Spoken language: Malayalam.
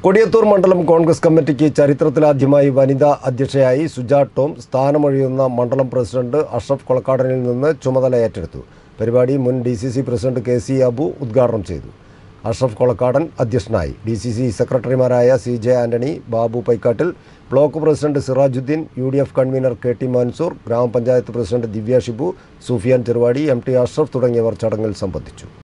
കൊടിയത്തൂർ മണ്ഡലം കോൺഗ്രസ് കമ്മിറ്റിക്ക് ചരിത്രത്തിലാദ്യമായി വനിതാ അധ്യക്ഷയായി സുജാ ടോം സ്ഥാനമൊഴിയുന്ന മണ്ഡലം പ്രസിഡന്റ് അഷ്റഫ് കൊളക്കാടനിൽ നിന്ന് ചുമതല ഏറ്റെടുത്തു. പരിപാടി മുൻ DCC പ്രസിഡന്റ് KC അബു ഉദ്ഘാടനം ചെയ്തു. അഷ്റഫ് കൊളക്കാടൻ അധ്യക്ഷനായി. DCC സെക്രട്ടറിമാരായ CJ Antony, Babu Paikkattil, block president Sirajuddin, UDF convener KT Mansoor, ഗ്രാമപഞ്ചായത്ത് പ്രസിഡന്റ് ദിവ്യ ഷിബു, സൂഫിയാൻ ചെറുവാടി, MT അഷ്റഫ് തുടങ്ങിയവർ ചടങ്ങിൽ സംബന്ധിച്ചു.